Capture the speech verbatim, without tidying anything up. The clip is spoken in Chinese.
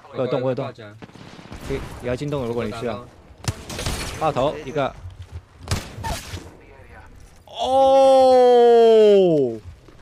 我有动，我有动，可以也要进洞，如果你需要。爆头一个。哦。